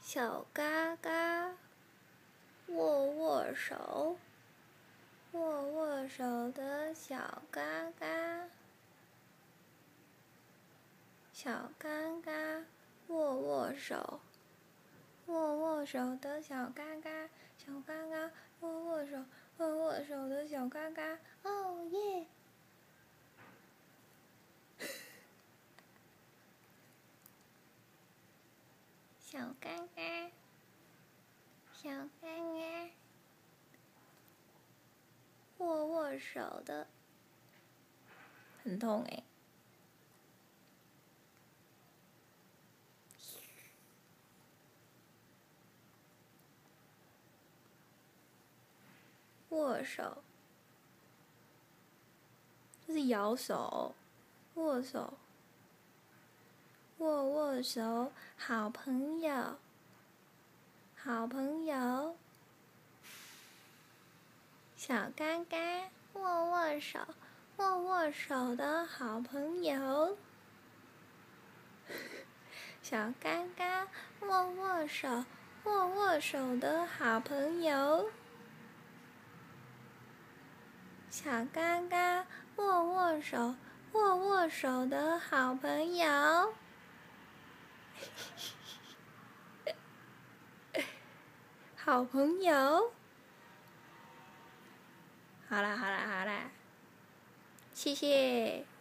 小嘎嘎，握握手，握握手的小嘎嘎，小嘎嘎，握握手，握握手的小嘎嘎，小嘎嘎，握握手，握握手的小嘎嘎，哦耶！小嘎嘎，小嘎嘎，握握手的，很痛欸。握手，这是摇手，握手，握握手，好朋友，好朋友，小嘎嘎，握握手，握握手的好朋友，小嘎嘎，握握手，握握手的好朋友。小嘎嘎，握握手，握握手的好朋友。好朋友。好啦，谢谢。